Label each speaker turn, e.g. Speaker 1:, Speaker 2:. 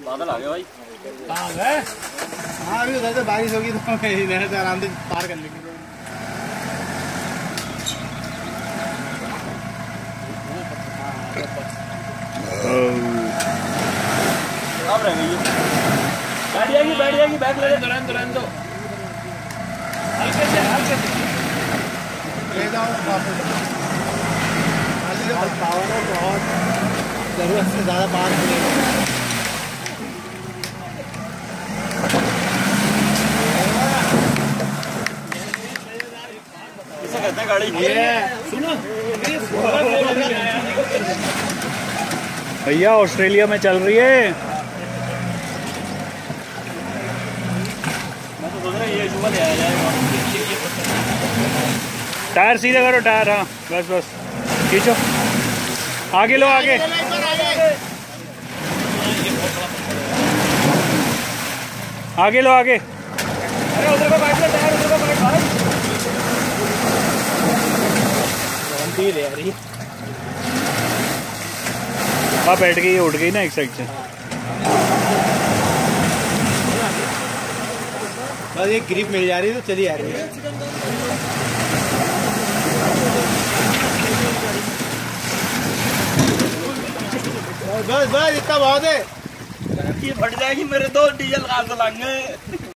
Speaker 1: बादल आ गए भाई।
Speaker 2: कहाँ गए? हाँ अभी उधर से बारिश होगी तो इधर से आराम से पार कर लेंगे।
Speaker 1: अब रह गई बैठ जाएगी बैग ले रहने दो। हल्के से
Speaker 2: ले जाओ वापस। पावर है बहुत, जरूरत से ज़्यादा पार करेगा।
Speaker 1: इसे कहते हैं गाड़ी।
Speaker 2: सुनो
Speaker 3: भैया ऑस्ट्रेलिया में चल रही है।
Speaker 1: मैं तो सोच रहा ये जुआ ले आया जाएगा।
Speaker 3: टायर सीधे करो, टायर। हाँ बस बस खींचो, आगे लो, आगे आगे लो, आगे।
Speaker 1: अरे उधर को बैठ ले, टायर उधर को बैठ भाई।
Speaker 2: ले आ रही है।
Speaker 3: हाँ बैठ गई, उठ गई ना एक साइड से।
Speaker 2: बस ये ग्रिप मिल जा रही है तो चली आ रही है। बस बस इतना बहुत है।
Speaker 1: ये फट जाएगी मेरे, 2 डीजल कहाँ से लाएंगे।